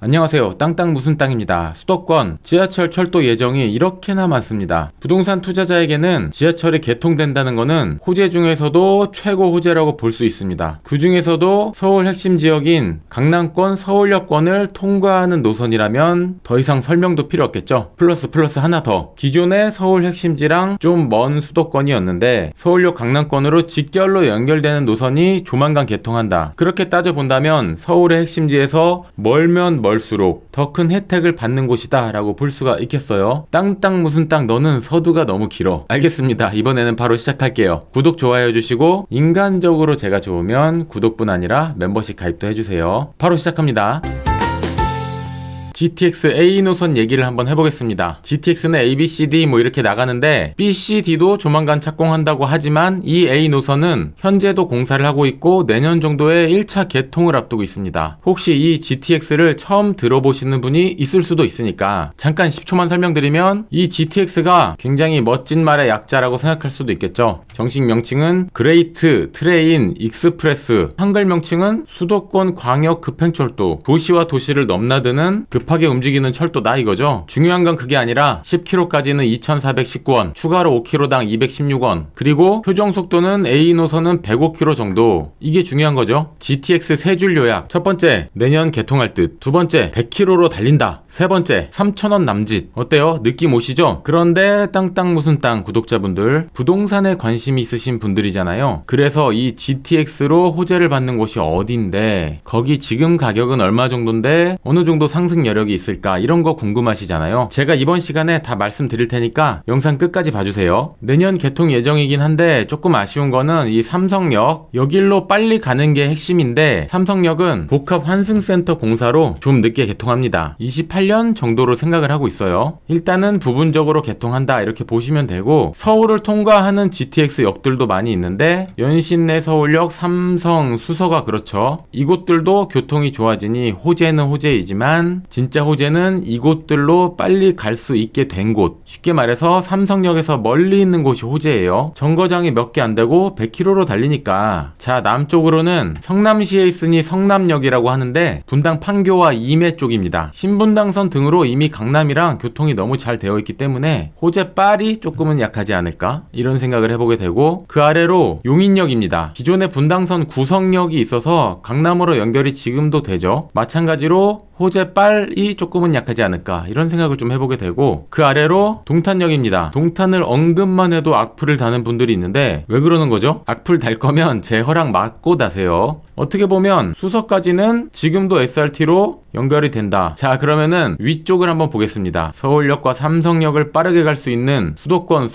안녕하세요. 땅땅 무슨 땅입니다. 수도권, 지하철 철도 예정이 이렇게나 많습니다. 부동산 투자자에게는 지하철이 개통된다는 것은 호재 중에서도 최고 호재라고 볼 수 있습니다. 그 중에서도 서울 핵심 지역인 강남권 서울역권을 통과하는 노선이라면 더 이상 설명도 필요 없겠죠. 플러스 하나 더. 기존의 서울 핵심지랑 좀 먼 수도권이었는데 서울역 강남권으로 직결로 연결되는 노선이 조만간 개통한다. 그렇게 따져본다면 서울의 핵심지에서 멀면 멀수록 더 큰 혜택을 받는 곳이다 라고 볼 수가 있겠어요. 땅땅 무슨 땅, 너는 서두가 너무 길어. 알겠습니다. 이번에는 바로 시작할게요. 구독 좋아요 해주시고 인간적으로 제가 좋으면 구독뿐 아니라 멤버십 가입도 해주세요. 바로 시작합니다. GTX A 노선 얘기를 한번 해보겠습니다. GTX는 A, B, C, D 뭐 이렇게 나가는데 B, C, D도 조만간 착공한다고 하지만 이 A 노선은 현재도 공사를 하고 있고 내년 정도에 1차 개통을 앞두고 있습니다. 혹시 이 GTX를 처음 들어보시는 분이 있을 수도 있으니까 잠깐 10초만 설명드리면 이 GTX가 굉장히 멋진 말의 약자라고 생각할 수도 있겠죠. 정식 명칭은 그레이트 트레인 익스프레스, 한글 명칭은 수도권 광역 급행철도, 도시와 도시를 넘나드는 급하게 움직이는 철도다 이거죠. 중요한 건 그게 아니라 10km까지는 2,419원, 추가로 5km당 216원, 그리고 표정 속도는 A 노선은 105km 정도. 이게 중요한 거죠. GTX 세 줄 요약. 첫 번째, 내년 개통할 듯. 두 번째, 100km로 달린다. 세 번째, 3,000원 남짓. 어때요? 느낌 오시죠? 그런데 땅땅 무슨 땅 구독자분들, 부동산에 관심이 있으신 분들이잖아요. 그래서 이 GTX로 호재를 받는 곳이 어딘데, 거기 지금 가격은 얼마 정도인데 어느 정도 상승 여력이 있을까, 이런 거 궁금하시잖아요. 제가 이번 시간에 다 말씀드릴 테니까 영상 끝까지 봐주세요. 내년 개통 예정이긴 한데 조금 아쉬운 거는 이 삼성역, 여길로 빨리 가는 게 핵심인데 삼성역은 복합 환승센터 공사로 좀 늦게 개통합니다. 28년 정도로 생각을 하고 있어요. 일단은 부분적으로 개통한다 이렇게 보시면 되고, 서울을 통과하는 GTX 역들도 많이 있는데 연신내 서울역, 삼성, 수서가 그렇죠. 이곳들도 교통이 좋아지니 호재는 호재이지만 진짜 호재는 이곳들로 빨리 갈 수 있게 된 곳. 쉽게 말해서 삼성역에서 멀리 있는 곳이 호재예요. 정거장이 몇 개 안 되고 100km로 달리니까. 자, 남쪽으로는 성남시에 있으니 성남역이라고 하는데 분당 판교와 임해 쪽입니다. 신분당선 등으로 이미 강남이랑 교통이 너무 잘 되어 있기 때문에 호재빨이 조금은 약하지 않을까, 이런 생각을 해보게 되고, 그 아래로 용인역입니다. 기존에 분당선 구성역이 있어서 강남으로 연결이 지금도 되죠. 마찬가지로 호재빨이 조금은 약하지 않을까, 이런 생각을 좀 해보게 되고, 그 아래로 동탄역입니다. 동탄을 언급만 해도 악플을 다는 분들이 있는데 왜 그러는 거죠? 악플 달 거면 제 허락 맞고 다세요. 어떻게 보면 수서까지는 지금도 SRT로 연결이 된다. 자, 그러면은 위쪽을 한번 보겠습니다. 서울역과 삼성역을 빠르게 갈 수 있는 수도권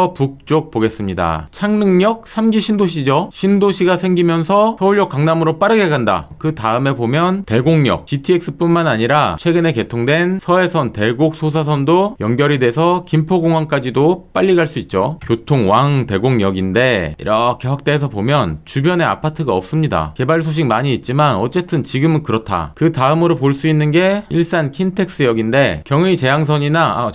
서북쪽 보겠습니다. 창릉역 3기 신도시죠. 신도시가 생기면서 서울역 강남으로 빠르게 간다. 그 다음에 보면 대곡역, GTX뿐만 아니라 최근에 개통된 서해선 대곡 소사선도 연결이 돼서 김포공항까지도 빨리 갈 수 있죠. 교통왕 대곡역인데 이렇게 확대해서 보면 주변에 아파트가 없습니다. 개발 소식 많이 있지만 어쨌든 지금은 그렇다. 그 다음으로 볼 수 있는 게 일산 킨텍스역인데 경의 제항선이나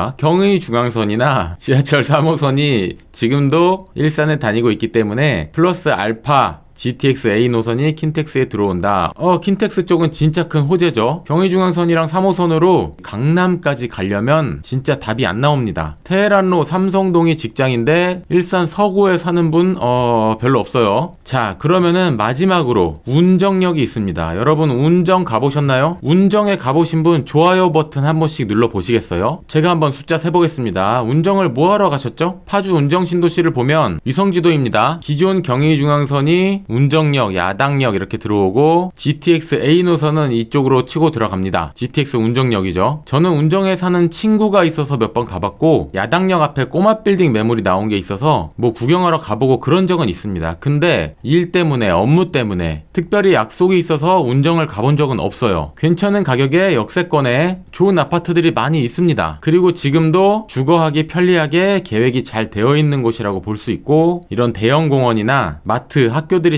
경의 중앙선이나 지하철 3호선이 지금도 일산에 다니고 있기 때문에 플러스 알파 GTX A 노선이 킨텍스에 들어온다. 킨텍스 쪽은 진짜 큰 호재죠. 경의중앙선이랑 3호선으로 강남까지 가려면 진짜 답이 안 나옵니다. 테헤란로 삼성동이 직장인데 일산 서구에 사는 분 별로 없어요. 자, 그러면은 마지막으로 운정역이 있습니다. 여러분 운정 가보셨나요? 운정에 가보신 분 좋아요 버튼 한 번씩 눌러 보시겠어요? 제가 한번 숫자 세보겠습니다. 운정을 뭐하러 가셨죠? 파주 운정 신도시를 보면 위성지도입니다. 기존 경의중앙선이 운정역, 야당역 이렇게 들어오고 GTX A 노선은 이쪽으로 치고 들어갑니다. GTX 운정역이죠. 저는 운정에 사는 친구가 있어서 몇 번 가봤고 야당역 앞에 꼬마 빌딩 매물이 나온 게 있어서 뭐 구경하러 가보고 그런 적은 있습니다. 근데 일 때문에, 업무 때문에 특별히 약속이 있어서 운정을 가본 적은 없어요. 괜찮은 가격에 역세권에 좋은 아파트들이 많이 있습니다. 그리고 지금도 주거하기 편리하게 계획이 잘 되어 있는 곳이라고 볼 수 있고, 이런 대형 공원이나 마트, 학교들이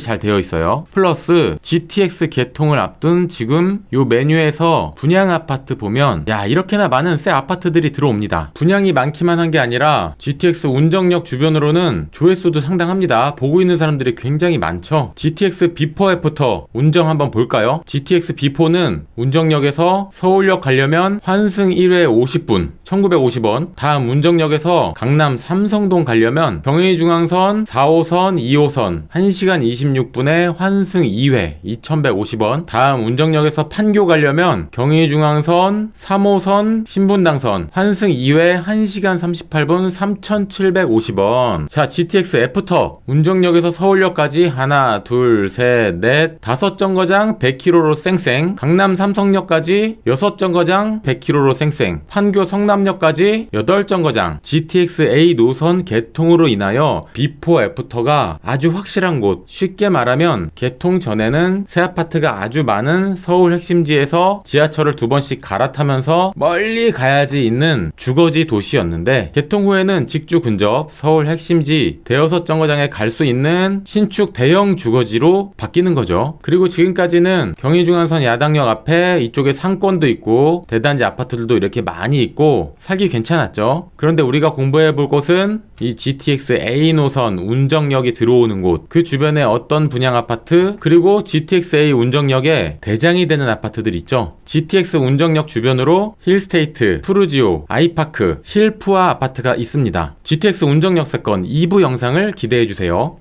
잘 되어 있어요. 플러스 GTX 개통을 앞둔 지금 요 메뉴에서 분양 아파트 보면 야, 이렇게나 많은 새 아파트들이 들어옵니다. 분양이 많기만 한 게 아니라 GTX 운정역 주변으로는 조회수도 상당합니다. 보고 있는 사람들이 굉장히 많죠. GTX 비포 애프터 운정 한번 볼까요? GTX 비포는 운정역에서 서울역 가려면 환승 1회 50분 1950원, 다음 운정역에서 강남 삼성동 가려면 경의중앙선 4호선 2호선 1시간 26분에 환승 2회 2150원, 다음 운정역에서 판교 가려면 경의중앙선 3호선 신분당선 환승 2회 1시간 38분 3750원. 자, GTX 애프터 운정역에서 서울역까지 하나 둘 셋 넷 5정거장 100km로 쌩쌩, 강남 삼성역까지 6정거장 100km로 쌩쌩, 판교 성남역까지 8정거장. GTX A 노선 개통으로 인하여 비포 애프터가 아주 확실한 곳, 쉽게 말하면 개통 전에는 새 아파트가 아주 많은 서울 핵심지에서 지하철을 2번씩 갈아타면서 멀리 가야지 있는 주거지 도시였는데, 개통 후에는 직주 근접 서울 핵심지 대여섯 정거장에 갈 수 있는 신축 대형 주거지로 바뀌는 거죠. 그리고 지금까지는 경의중앙선 야당역 앞에 이쪽에 상권도 있고 대단지 아파트들도 이렇게 많이 있고 살기 괜찮았죠. 그런데 우리가 공부해 볼 곳은 이 GTX A 노선 운정역이 들어오는 곳, 그 주변에 어떤 분양 아파트, 그리고 GTX A 운정역에 대장이 되는 아파트들 있죠. GTX 운정역 주변으로 힐스테이트, 푸르지오, 아이파크, 힐푸아 아파트가 있습니다. GTX 운정역 사건 2부 영상을 기대해 주세요.